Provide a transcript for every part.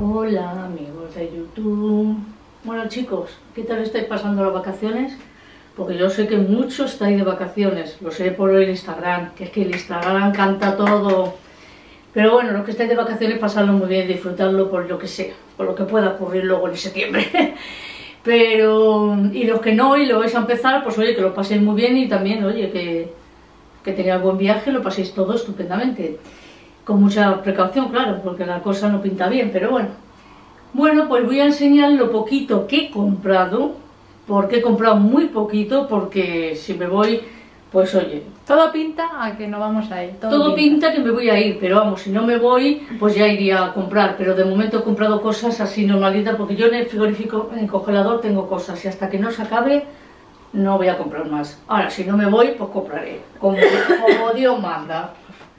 Hola amigos de YouTube. Bueno chicos, ¿qué tal estáis pasando las vacaciones? Porque yo sé que muchos estáis de vacaciones, lo sé por el Instagram, que es que el Instagram canta todo. Pero bueno, los que estáis de vacaciones pasadlo muy bien, disfrutarlo por lo que sea, por lo que pueda ocurrir luego en septiembre. Pero, y los que no y lo vais a empezar, pues oye, que lo paséis muy bien y también, oye, que tengáis buen viaje, lo paséis todo estupendamente. Con mucha precaución, claro, porque la cosa no pinta bien, pero bueno. Bueno, pues voy a enseñar lo poquito que he comprado, porque he comprado muy poquito, porque si me voy, pues oye... Todo pinta a que no vamos a ir. Todo pinta que me voy a ir, pero vamos, si no me voy, pues ya iría a comprar. Pero de momento he comprado cosas así normalitas, porque yo en el frigorífico, en el congelador, tengo cosas y hasta que no se acabe, no voy a comprar más. Ahora, si no me voy, pues compraré, como Dios manda.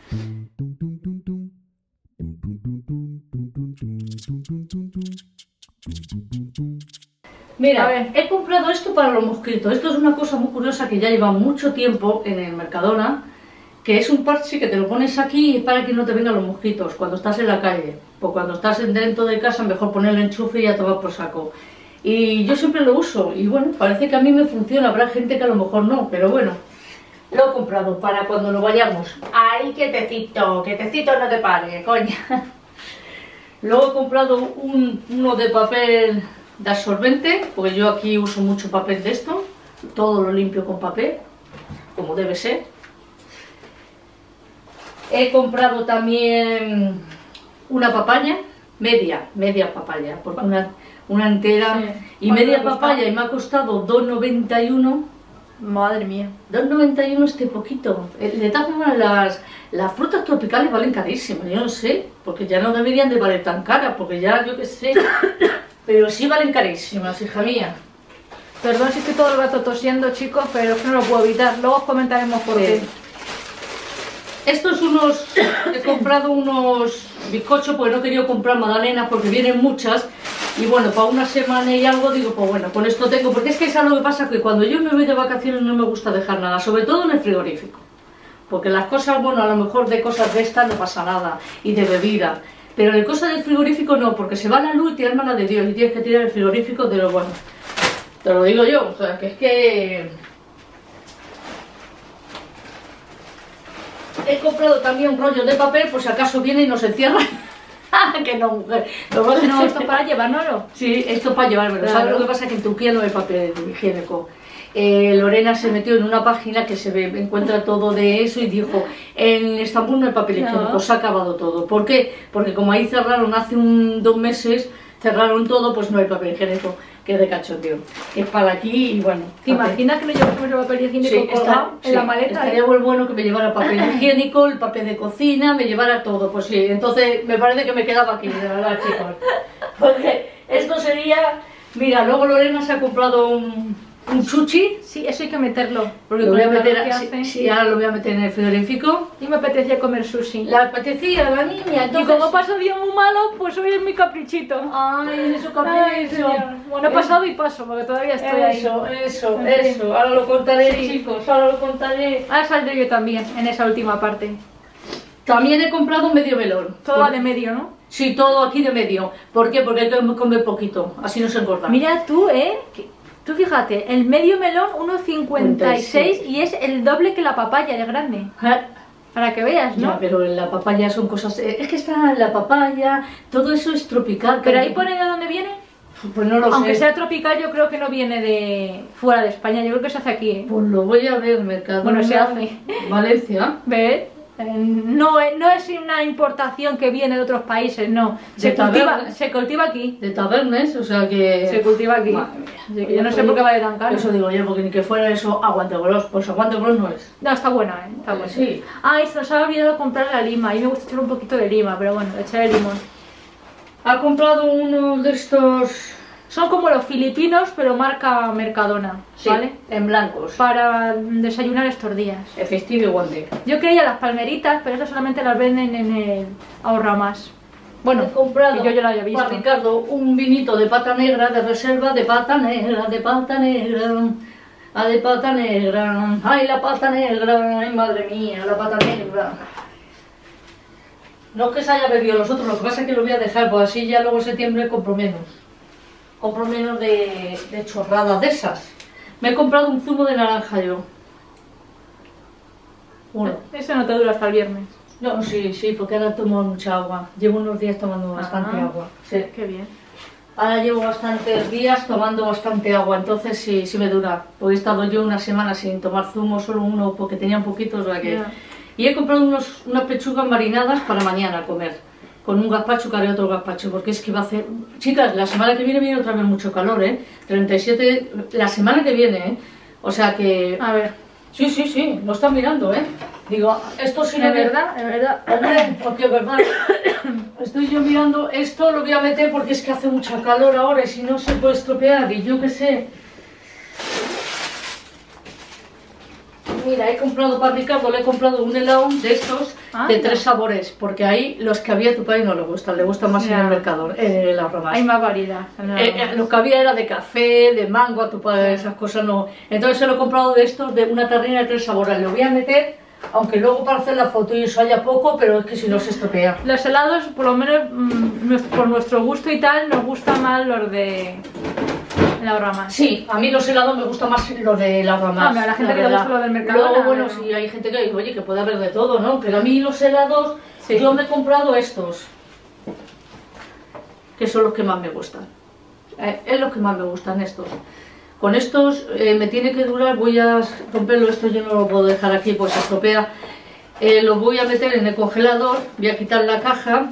Mira, he comprado esto para los mosquitos. Esto es una cosa muy curiosa que ya lleva mucho tiempo en el Mercadona, que es un parche que te lo pones aquí y es para que no te vengan los mosquitos cuando estás en la calle. Pues cuando estás dentro de casa, mejor poner el enchufe y ya te va por saco. Y yo siempre lo uso y bueno, parece que a mí me funciona. Habrá gente que a lo mejor no, pero bueno. Lo he comprado para cuando nos vayamos. ¡Ay, quietecito! ¡Quietecito, no te pares, coña! Luego he comprado uno de papel de absorbente, porque yo aquí uso mucho papel de esto. Todo lo limpio con papel, como debe ser. He comprado también una papaya, media papaya, porque una entera y media papaya y me ha costado 2,91. Madre mía. 2,91 este poquito. De todas formas, las frutas tropicales valen carísimas, yo no sé, porque ya no deberían de valer tan caras, porque ya yo qué sé, pero sí valen carísimas, hija mía. Perdón si estoy todo el rato tosiendo, chicos, pero es que no lo puedo evitar. Luego os comentaremos por qué. Estos he comprado unos bizcochos porque no he querido comprar magdalenas porque vienen muchas. Y bueno, para una semana y algo digo, pues bueno, con esto tengo, porque es que es algo que pasa que cuando yo me voy de vacaciones no me gusta dejar nada, sobre todo en el frigorífico. Porque las cosas, bueno, a lo mejor de cosas de estas no pasa nada, y de bebida. Pero de cosas del frigorífico no, porque se va la luz y te arma la de Dios, y tienes que tirar el frigorífico de lo bueno. Te lo digo yo, o sea, que es que... He comprado también un rollo de papel, por si acaso viene y nos encierra. Que no, mujer. No, esto es para llevárnoslo. Sí, esto es para llevármelo. Claro. ¿Sabes lo que pasa? Que en Turquía no hay papel higiénico. Lorena se metió en una página que encuentra todo de eso y dijo, en Estambul no hay papel higiénico, se ha acabado todo. ¿Por qué? Porque como ahí cerraron hace 2 meses, cerraron todo, pues no hay papel higiénico, que es de cachondeo. Es para aquí y bueno. ¿Te imaginas que no llevamos el papel higiénico colgado en la maleta? Estaría muy bueno que me llevara papel higiénico, el papel de cocina, me llevara todo. Pues sí, entonces me parece que me quedaba aquí, de verdad, chicos. Porque esto sería... Mira, luego Lorena se ha comprado un chuchi. Sí, eso hay que meterlo. Porque Lo voy a meter, sí, ahora lo voy a meter en el frigorífico. Y me apetecía comer sushi. La apetecía, la niña. Entonces... Y como paso días muy malo, pues hoy es mi caprichito. Ay, es su capricho. Ay, señor. Bueno, he pasado y paso, porque todavía estoy ahí. Eso. Ahora lo contaré, sí. Chicos, ahora lo contaré. Ahora saldré yo también, en esa última parte. También he comprado un medio melón. Todo va de medio, ¿no? Sí, todo aquí de medio. ¿Por qué? Porque hay que comer poquito, así no se engorda. Mira tú, tú fíjate, el medio melón 1,56 y es el doble que la papaya de grande. Para que veas, ¿no? Ya, pero la papaya son cosas... es que está la papaya, todo eso es tropical. ¿Pero ahí pone de dónde viene? Pues no lo sé. Aunque sea tropical, yo creo que no viene de fuera de España, yo creo que se hace aquí, Pues lo voy a ver, Mercado. Bueno, se hace. Valencia. ¿Ves? No es una importación que viene de otros países, no. Se cultiva aquí. De Tabernes, o sea que... Se cultiva aquí. Madre mía. Yo no sé por qué vale tan caro. Eso digo yo, porque ni que fuera eso aguantegros. Pues aguantegros no es. No, está buena, está buena. Sí. Ay, se nos ha olvidado comprar la lima. A mí me gusta echar un poquito de lima, pero bueno, echar el limón. Ha comprado uno de estos... Son como los filipinos, pero marca Mercadona, sí, ¿vale? En blancos. Para desayunar estos días. Efectivo y guante. Yo quería las palmeritas, pero esas solamente las venden en el Ahorra Más. Bueno, he comprado que yo la había visto. para Ricardo un vinito de pata negra, de reserva, de pata negra, de pata negra. De pata negra. Ay, la pata negra, ay, madre mía, la pata negra. No es que se haya bebido los otros, lo que pasa es que lo voy a dejar, pues así ya luego en septiembre compro menos. Compro menos de chorradas de esas. Me he comprado un zumo de naranja yo. Uno. Eso no te dura hasta el viernes. No, sí, porque ahora tomo mucha agua. Llevo unos días tomando bastante agua. Sí. Qué bien. Ahora llevo bastantes días tomando bastante agua, entonces sí me dura. Porque he estado yo una semana sin tomar zumo, solo uno, porque tenía un poquito, o sea que... Yeah. Y he comprado unas pechugas marinadas para mañana comer. Con un gazpacho, que haré otro gazpacho, porque es que va a hacer... Chicas, la semana que viene otra vez mucho calor, 37... La semana que viene, O sea que... A ver. Sí, lo están mirando, Digo, esto sí... ¿Es verdad? ¿Es verdad? Hombre, porque es verdad. Estoy yo mirando, esto lo voy a meter porque es que hace mucha calor ahora y si no se puede estropear y yo qué sé. Mira, he comprado para Ricardo, le he comprado un helado de estos de 3 sabores, porque ahí los que había a tu padre no le gustan, le gustan más en el mercado, las ramas. Hay más variedad. Lo que había era de café, de mango, a tu padre, esas cosas no. Entonces se lo he comprado de estos, de una tarrina de 3 sabores, le voy a meter, aunque luego para hacer la foto y eso haya poco, pero es que si no se estropea. Los helados, por lo menos por nuestro gusto y tal, nos gustan más los de... La rama. Sí, a mí los helados me gustan más los de la rama. A la gente que le gusta lo del mercado. Luego, bueno, sí, hay gente que dice, oye, que puede haber de todo, ¿no? Pero a mí los helados, yo me he comprado estos, que son los que más me gustan. Es los que más me gustan estos. Con estos me tiene que durar, voy a romperlo, esto yo no lo puedo dejar aquí, pues se estropea. Los voy a meter en el congelador, voy a quitar la caja.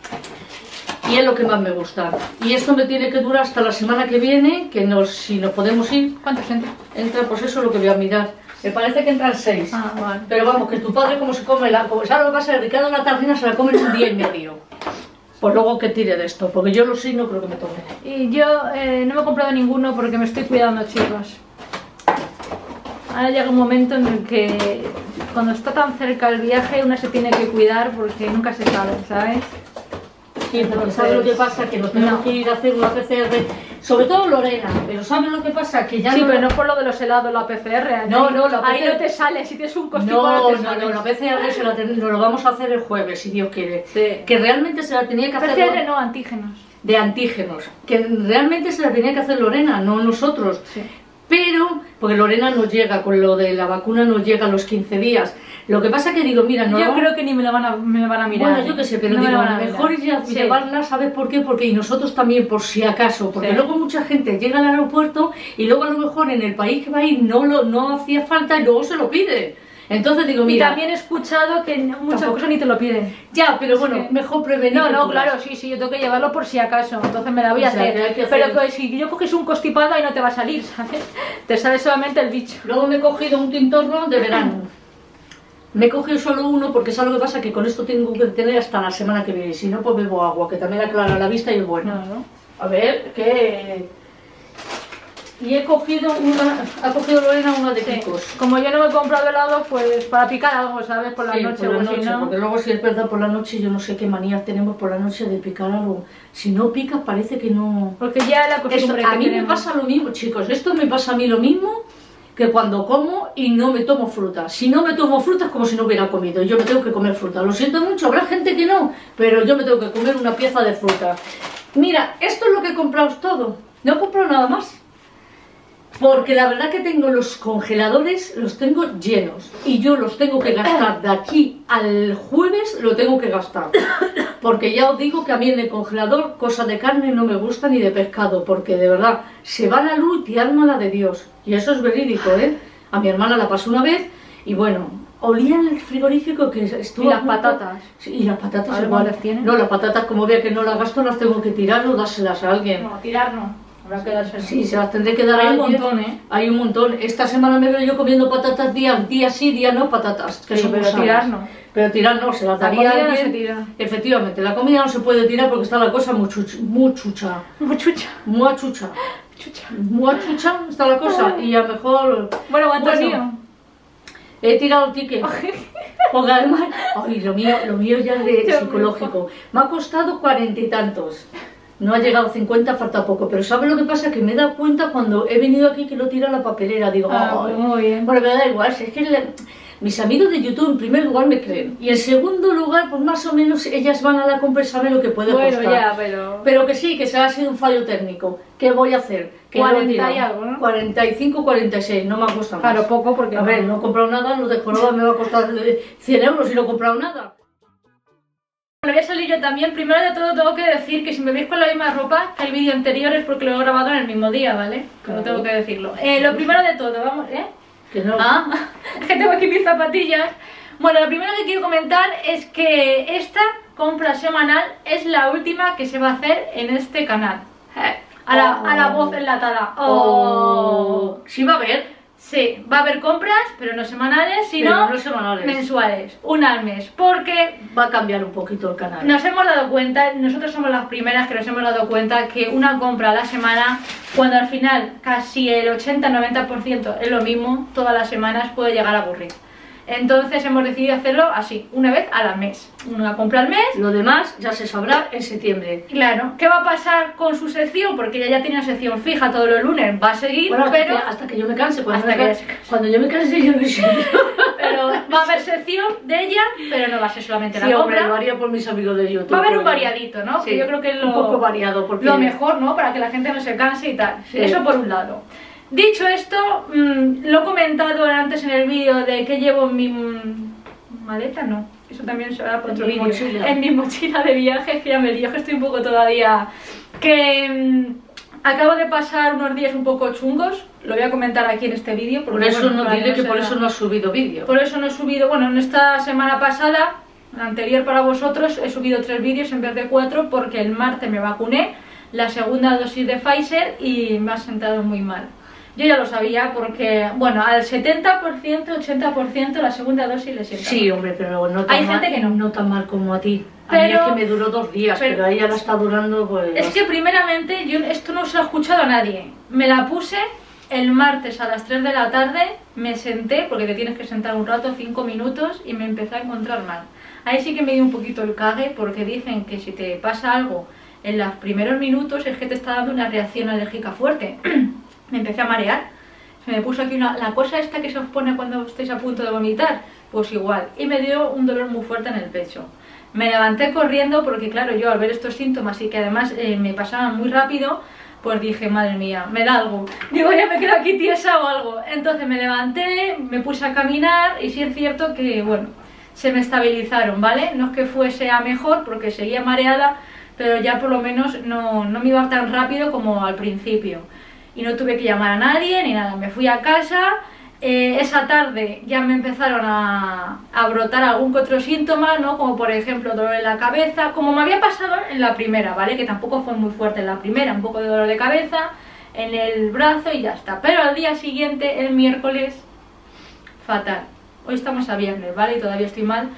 Y es lo que más me gusta. Y esto me tiene que durar hasta la semana que viene, que si nos podemos ir. ¿Cuántos entran? Entra, pues eso es lo que voy a mirar. Me parece que entran 6. Ah, vale. Pero vamos, que tu padre como se come ¿sabes lo que pasa? Ricardo la tarrina se la come en un día y medio. Pues luego que tire de esto, porque yo los 6 no creo que me tome. Y yo no me he comprado ninguno porque me estoy cuidando, chicos. Ahora llega un momento en el que cuando está tan cerca el viaje uno se tiene que cuidar porque nunca se sabe, ¿sabes? Sí, pero ¿sabes lo que pasa? Que nos tenemos que ir a hacer una PCR, sobre todo Lorena, pero ¿sabes lo que pasa? Que ya sí, pero no por lo de los helados, la PCR. No, la PCR... Ahí no te sale, si tienes un constipado no, la PCR nos lo vamos a hacer el jueves, si Dios quiere. Sí. Que realmente se la tenía que hacer... PCR no, antígenos. De antígenos. Que realmente se la tenía que hacer Lorena, no nosotros. Sí. Pero, porque Lorena no llega, con lo de la vacuna no llega a los 15 días. Lo que pasa que digo, mira, no... Yo creo que ni me van a mirar. Bueno, yo qué sé, pero no digo, mejor es ya llevarla, ¿sabes por qué? Porque y nosotros también, por si acaso. Porque luego mucha gente llega al aeropuerto y luego a lo mejor en el país que va a ir no hacía falta y luego se lo pide. Entonces digo, mira... Y también he escuchado que muchas cosas ni te lo piden. Ya, pero bueno, mejor prevenir. No, claro, sí, yo tengo que llevarlo por si acaso, entonces me la voy a hacer. Pero que si yo coges un constipado ahí no te va a salir, ¿sabes? Te sale solamente el bicho. Luego me he cogido un tintorno de verano. Me he cogido solo uno porque ¿sabes lo que pasa? Que con esto tengo que tener hasta la semana que viene. Si no, pues bebo agua, que también aclara la vista y es bueno. No. A ver, ¿qué...? Y ha cogido Lorena una de Kikos. Como yo no me he comprado helado, pues para picar algo, ¿sabes? Por la noche, por la noche, ¿no? Porque luego si es verdad por la noche, yo no sé qué manía tenemos por la noche de picar algo. Si no picas parece que no... Porque ya la costumbre a mí me pasa lo mismo, chicos. Esto me pasa a mí lo mismo que cuando como y no me tomo fruta. Si no me tomo fruta es como si no hubiera comido. Yo me tengo que comer fruta. Lo siento mucho, habrá gente que no, pero yo me tengo que comer una pieza de fruta. Mira, esto es lo que he comprado todo. No he comprado nada más. Porque la verdad que tengo los congeladores, los tengo llenos. Y yo los tengo que gastar de aquí al jueves, lo tengo que gastar. Porque ya os digo que a mí en el congelador, cosas de carne no me gusta ni de pescado. Porque de verdad, se va la luz y alma la de Dios. Y eso es verídico, A mi hermana la pasó una vez y bueno, olía en el frigorífico que estuvo... ¿Y las patatas? Sí, y las patatas igual las tienen. No, las patatas como vea que no las gasto, las tengo que tirar o dárselas a alguien. No, tirar no. Sí, se las tendré que dar a alguien. Hay un montón, Hay un montón. Esta semana me veo yo comiendo patatas día sí, día no, patatas. Que sí, son pero tirar no. Pero tirar no, se las daría a alguien. No se tira. Efectivamente, la comida no se puede tirar porque está la cosa muy chucha. Muy chucha está la cosa. Y a lo mejor... Bueno, Antonio. He tirado el ticket. Porque además... Ay, lo mío ya es de psicológico. Me ha costado 40 y tantos. No ha llegado a 50, falta poco, pero ¿sabes lo que pasa? Que me he dado cuenta cuando he venido aquí que lo tiro a la papelera, digo, muy bien. Bueno, me da igual, si es que mis amigos de YouTube en primer lugar me creen. Y en segundo lugar, pues más o menos ellas van a la compra y saben lo que puede costar. ya, Pero que sí, que se ha sido un fallo técnico. ¿Qué voy a hacer? Que 40 y algo, ¿no? 45, 46, no me ha costado más. Claro, poco porque... A ver, no he comprado nada, no dejo nada, me va a costar 100 euros y no he comprado nada. Bueno, voy a salir yo también. Primero de todo tengo que decir que si me veis con la misma ropa que el vídeo anterior es porque lo he grabado en el mismo día, ¿vale? Claro. No tengo que decirlo. Lo primero de todo, vamos, Que no. es que tengo aquí mis zapatillas. Bueno, lo primero que quiero comentar es que esta compra semanal es la última que se va a hacer en este canal. A la voz enlatada. Oh. Sí va a haber. Sí, va a haber compras, pero no semanales, sino no semanales. mensuales, una al mes, porque Va a cambiar un poquito el canal. nos hemos dado cuenta, nosotros somos las primeras que nos hemos dado cuenta que una compra a la semana, cuando al final casi el 80-90% es lo mismo, todas las semanas puede llegar a aburrir. Entonces hemos decidido hacerlo así, una vez al mes, una compra al mes. Lo demás ya se sabrá en septiembre. Claro, ¿qué va a pasar con su sección? Porque ella ya tiene una sección fija todos los lunes, va a seguir, Bueno, pero... hasta que yo me canse. Cuando Yo me canse, yo me siento. Pero va a haber sección de ella, pero no va a ser solamente Sí, la hombre, compra. lo haría por mis amigos de YouTube. Va a haber un porque- variadito, ¿no? Sí, Que yo creo que es un poco variado, porque... lo mejor, ¿no? Para que la gente no se canse y tal. Sí. Eso por un lado. Dicho esto, lo he comentado antes en el vídeo de que llevo en mi maleta, no. Eso también será para otro En mi vídeo. mochila. En mi mochila de viaje, que ya me lío, que estoy un poco todavía... Que acabo de pasar unos días un poco chungos. Lo voy a comentar aquí en este vídeo. Por eso bueno, no para dile que se por vea. eso no has subido vídeo. Por eso no he subido, bueno, en esta semana pasada, la anterior para vosotros, he subido 3 vídeos en vez de 4 porque el martes me vacuné, la segunda dosis de Pfizer y me ha sentado muy mal. Yo ya lo sabía porque, bueno, al 70%, 80% la segunda dosis le sienta Sí, mal. hombre, pero no tan Hay mal, gente que no. no tan mal como a ti. A Pero- mí es que me duró 2 días, pero a ella la está durando pues... Es que primeramente, yo esto no se lo he escuchado a nadie. Me la puse el martes a las 3 de la tarde, me senté, porque te tienes que sentar un rato, 5 minutos, y me empecé a encontrar mal. Ahí sí que me dio un poquito el cague, porque dicen que si te pasa algo en los primeros minutos es que te está dando una reacción alérgica fuerte. Me empecé a marear, se me puso aquí la cosa esta que se os pone cuando estáis a punto de vomitar, pues igual, y me dio un dolor muy fuerte en el pecho. Me levanté corriendo porque claro, yo al ver estos síntomas y que además me pasaban muy rápido, pues dije, madre mía, me da algo. Digo, ya me quedo aquí tiesa o algo. Entonces me levanté, me puse a caminar y sí es cierto que, bueno, se me estabilizaron, ¿vale? No es que fuese a mejor porque seguía mareada, pero ya por lo menos no me iba tan rápido como al principio. Y no tuve que llamar a nadie ni nada, me fui a casa. Esa tarde ya me empezaron a brotar algún que otro síntoma, ¿no? Como por ejemplo dolor en la cabeza, como me había pasado en la primera, ¿vale? Que tampoco fue muy fuerte en la primera, un poco de dolor de cabeza en el brazo y ya está. Pero al día siguiente, el miércoles, fatal. Hoy estamos a viernes, ¿vale? Y todavía estoy mal.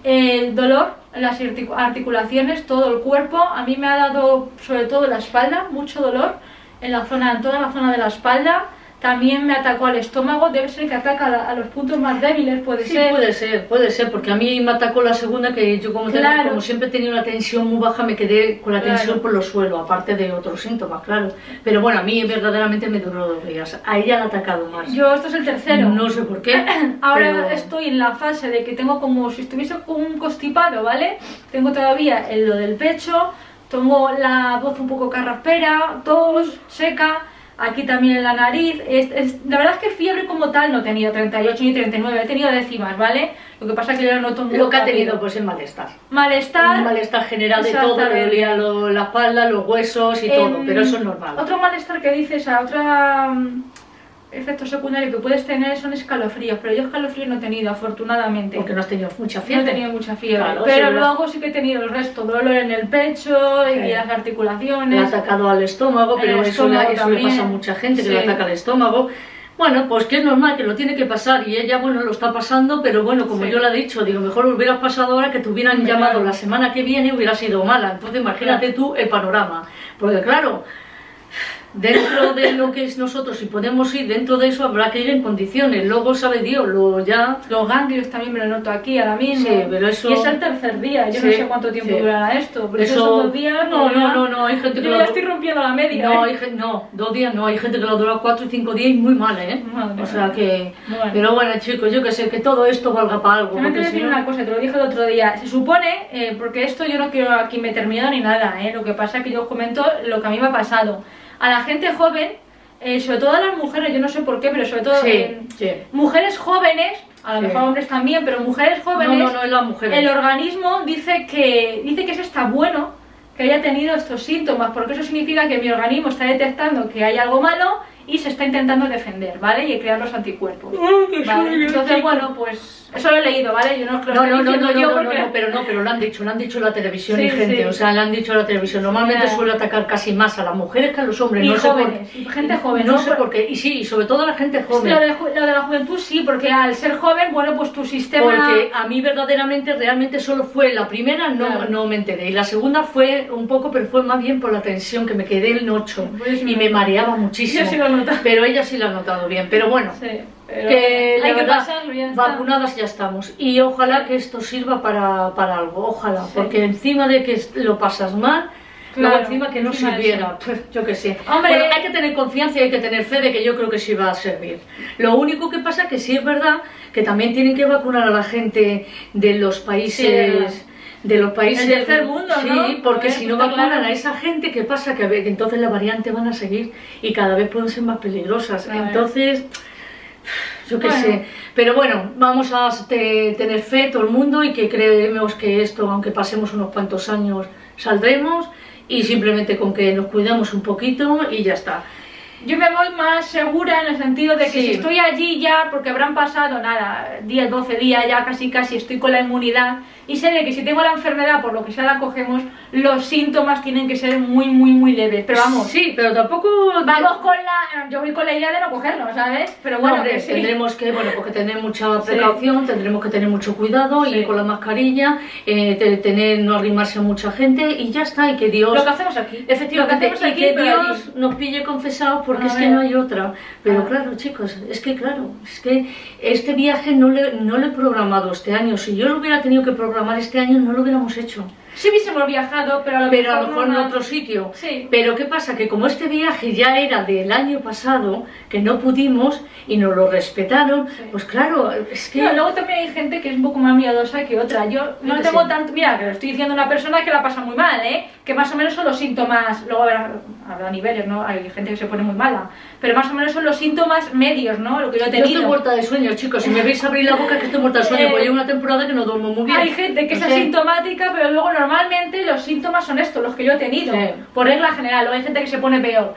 Dolor en las articulaciones, todo el cuerpo. A mí me ha dado, sobre todo en la espalda, mucho dolor en toda la zona de la espalda. También me atacó al estómago, debe ser que ataca a los puntos más débiles, puede Sí, ser. puede ser, porque a mí me atacó la segunda, que yo Claro. como siempre tenía una tensión muy baja, me quedé con la Claro. tensión por los suelos, aparte de otros síntomas, claro. Pero bueno, a mí verdaderamente me duró 2 días. A ella le ha atacado más. Yo, esto es el tercero. No sé por qué. Ahora pero- estoy en la fase de que tengo como si estuviese con un constipado, ¿vale? Tengo todavía lo del pecho, tengo la voz un poco carraspera, tos, seca, aquí también en la nariz. La verdad es que fiebre como tal no he tenido 38 ni 39, he tenido décimas, ¿vale? Lo que pasa es que yo lo noto muy Lo que ha rápido. tenido pues es malestar. Malestar. Un malestar general de todo, le Exactamente. dolía la espalda, los huesos y todo, pero eso es normal. Otro malestar que dices, efecto secundario que puedes tener son escalofríos, pero yo escalofríos no he tenido, afortunadamente. Porque no has tenido mucha No he fiebre. tenido mucha fiebre, Claro, pero sí, luego sí que he tenido el resto, dolor en el pecho y Sí. las Le ha articulaciones. atacado al estómago, pero El eso le estómago pasa a también. mucha gente, que Sí. le ataca al estómago. Bueno, pues que es normal, que lo tiene que pasar, y ella, bueno, lo está pasando, pero bueno, como Sí. yo le he dicho, digo, mejor lo hubieras pasado ahora, que te hubieran Hombre, llamado claro. la semana que viene, hubiera sido mala. Entonces imagínate tú el panorama, porque claro, dentro de lo que es nosotros, si podemos ir dentro de eso, habrá que ir en condiciones. Luego sabe Dios, luego ya... Los ganglios también me lo noto aquí ahora mismo. Sí, pero eso... Y es el tercer día, yo no sé cuánto tiempo durará esto. Pero eso son 2 días. No, hay gente que yo ya estoy rompiendo la media. No, 2 días no, hay gente que lo ha durado 4 y 5 días y muy mal, Madre o sea que... Bueno. Pero bueno, chicos, yo que sé, que todo esto valga para algo. Tengo que decir una cosa, te lo dije el otro día. Se supone, porque esto yo no quiero aquí meter miedo ni nada, lo que pasa es que yo os comento lo que a mí me ha pasado. A la gente joven, sobre todo a las mujeres, yo no sé por qué, pero sobre todo mujeres jóvenes, a lo mejor hombres también, pero mujeres jóvenes, no es las mujeres. El organismo dice que eso está bueno, que haya tenido estos síntomas, porque eso significa que mi organismo está detectando que hay algo malo y se está intentando defender, ¿vale? Y crear los anticuerpos. ¿Vale? Entonces, bueno, pues eso lo he leído, ¿vale? Yo no os lo estoy diciendo yo porque... pero lo han dicho en la televisión y gente, o sea, lo han dicho en la televisión. Normalmente suele atacar casi más a las mujeres que a los hombres. Y no jóvenes, sé por... gente joven. No sé por qué, y sí, y sobre todo a la gente joven. Lo de la juventud sí, porque al ser joven, bueno, pues tu sistema... Porque a mí verdaderamente, realmente solo fue la primera, no me enteré. Y la segunda fue un poco, pero fue más bien por la tensión, que me quedé en 8 y me mareaba muchísimo. Yo sí lo noto. Pero ella sí lo ha notado bien, pero bueno, pero que la verdad, pasarlo, ya está. Vacunadas ya estamos. Y ojalá que esto sirva para algo, ojalá, porque encima de que lo pasas mal, luego encima que no sirviera, yo qué sé. Hombre, bueno, hay que tener confianza y hay que tener fe de que yo creo que sí va a servir. Lo único que pasa que sí es verdad que también tienen que vacunar a la gente de los países... de los países del tercer mundo, ¿no? Sí, porque si no vacunan a esa gente, ¿qué pasa? Que entonces las variantes van a seguir y cada vez pueden ser más peligrosas. Entonces, yo qué sé. Pero bueno, vamos a tener fe todo el mundo y que creemos que esto, aunque pasemos unos cuantos años, saldremos, y simplemente con que nos cuidamos un poquito y ya está. Yo me voy más segura en el sentido de que si estoy allí ya, porque habrán pasado, nada, 10, 12 días, ya casi estoy con la inmunidad, y sé de que si tengo la enfermedad, por lo que sea la cogemos, los síntomas tienen que ser muy leves, pero vamos... Sí, pero tampoco... Vamos con la... Yo voy con la idea de no cogerlo, ¿sabes? Pero bueno, hombre, tendremos que, porque tener mucha precaución, tendremos que tener mucho cuidado, ir con la mascarilla, no arrimarse a mucha gente, y ya está, y que Dios... Lo que hacemos aquí. Efectivamente, y que Dios nos pille confesados, porque es que no hay otra. Pero claro, chicos, es que este viaje no lo he programado este año. Si yo lo hubiera tenido que programar este año, no lo hubiéramos hecho. Sí hubiésemos viajado, pero a lo mejor en otro sitio. Pero ¿qué pasa? Que como este viaje ya era del año pasado, que no pudimos y nos lo respetaron, pues claro, es que... No, luego también hay gente que es un poco más miedosa que otra. Yo no tengo tanto... Mira, que lo estoy diciendo a una persona que la pasa muy mal, que más o menos son los síntomas... Luego habrá niveles, ¿no? Hay gente que se pone muy mala. Pero más o menos son los síntomas medios, ¿no? Lo que yo he tenido. Yo estoy muerta de sueño, chicos. Si me veis abrir la boca, que estoy muerta de sueño, porque llevo una temporada que no duermo muy bien. Hay gente que es asintomática, pero luego normalmente los síntomas son estos, los que yo he tenido. Por regla general. Luego hay gente que se pone peor.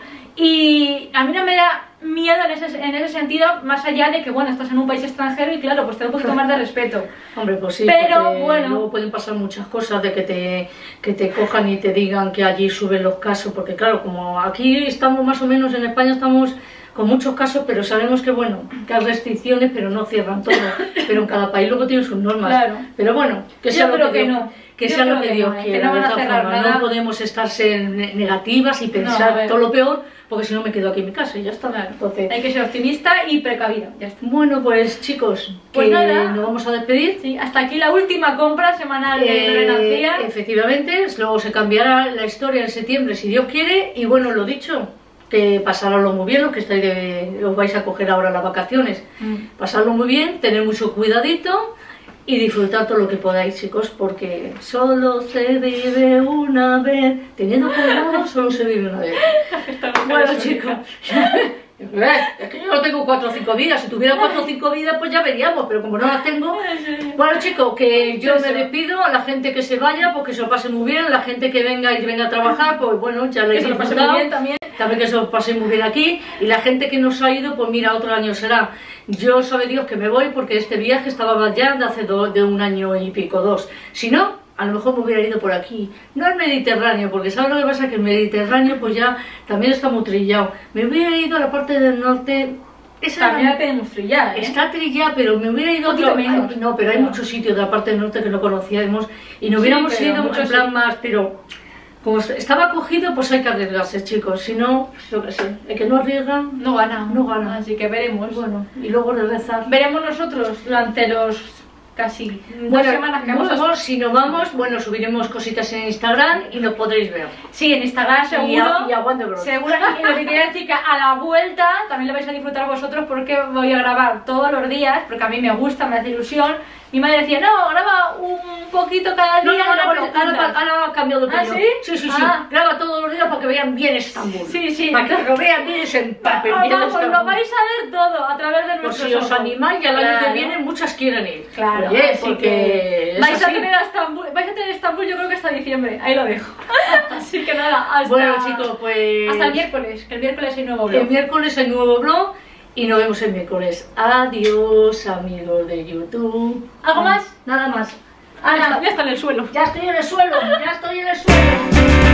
Y a mí no me da miedo en ese sentido, más allá de que, bueno, estás en un país extranjero y claro, pues te da un poquito más de respeto. Hombre, pues sí, pero bueno, luego pueden pasar muchas cosas de que te cojan y te digan que allí suben los casos, porque claro, como aquí estamos más o menos, en España estamos con muchos casos, pero sabemos que bueno, que hay restricciones, pero no cierran todo, pero en cada país luego tiene sus normas. Pero bueno, que sea lo que sea lo que Dios quiera, de todas formas, no podemos estarse negativas y pensar todo lo peor, porque si no me quedo aquí en mi casa y ya está. Entonces, hay que ser optimista y precavido, ya está. Bueno, pues chicos, pues nada, nos vamos a despedir. Sí, hasta aquí la última compra semanal de Lorena García. Efectivamente, luego se cambiará la historia en septiembre si Dios quiere, y bueno, lo dicho, que pasarlo muy bien, los que os vais a coger ahora las vacaciones, pasarlo muy bien, tener mucho cuidadito y disfrutar todo lo que podáis, chicos, porque solo se vive una vez. Teniendo cuidado, solo se vive una vez. Bueno, chicos, es que yo no tengo 4 o 5 vidas. Si tuviera 4 o 5 vidas, pues ya veríamos, pero como no las tengo... Bueno, chicos, que yo me despido. A la gente que se vaya, pues que se lo pase muy bien. La gente que venga a trabajar, pues bueno, ya le he disfrutado. También que se lo pase muy bien aquí. Y la gente que nos ha ido, pues mira, otro año será. Yo sabe Dios que me voy, porque este viaje estaba ya de 1 año y pico, 2. Si no, a lo mejor me hubiera ido por aquí, no al Mediterráneo, porque ¿sabes lo que pasa? Que el Mediterráneo pues ya también está muy trillado. Me hubiera ido a la parte del norte. Esa también la tenemos trillada, Está trillada, pero me hubiera ido a otro menos. No, pero hay muchos sitios de la parte del norte que no conocíamos y nos hubiéramos ido en plan más, pero como estaba cogido, pues hay que arriesgarse, chicos. Si no, pues yo qué sé, el que no arriesga no gana. No gana. Así que veremos. Bueno, y luego de rezar. Veremos nosotros durante los casi 2 Bueno, semanas que hemos... si no vamos, bueno, subiremos cositas en Instagram y nos podréis ver. Sí, en Instagram seguro. Y a Wonder Bros. Seguro. Y lo que quería decir que a la vuelta también lo vais a disfrutar vosotros porque voy a grabar todos los días, porque a mí me gusta, me hace ilusión. Mi madre decía, no, graba un poquito cada día. Ahora ha cambiado de opinión. ¿Ah, sí? Sí. Ah. Graba todos los días para que vean bien Estambul. Sí. Para que lo vean bien y se empapen bien Vamos, Estambul. lo vais a ver todo a través de Pues nuestros si os ojos. animáis, ya el año que Claro. viene muchas quieren ir. Claro, Oye, así porque que es vais a así. tener Estambul yo creo que hasta diciembre, ahí lo dejo. Así que nada, hasta... Bueno, chicos, pues... hasta el miércoles, que el miércoles hay nuevo blog. El miércoles hay nuevo blog y nos vemos el miércoles. Adiós, amigos de YouTube. ¿Algo más? Nada más. Ya está en el suelo. Ya estoy en el suelo, ya estoy en el suelo.